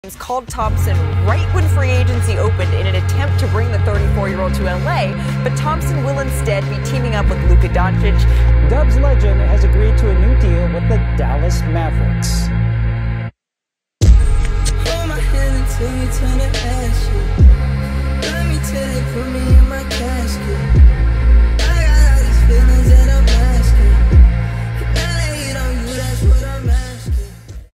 Called Thompson right when free agency opened in an attempt to bring the 34-year-old to LA, but Thompson will instead be teaming up with Luka Doncic. Dubs legend has agreed to a new deal with the Dallas Mavericks. Hold my hand until we turn to ashes.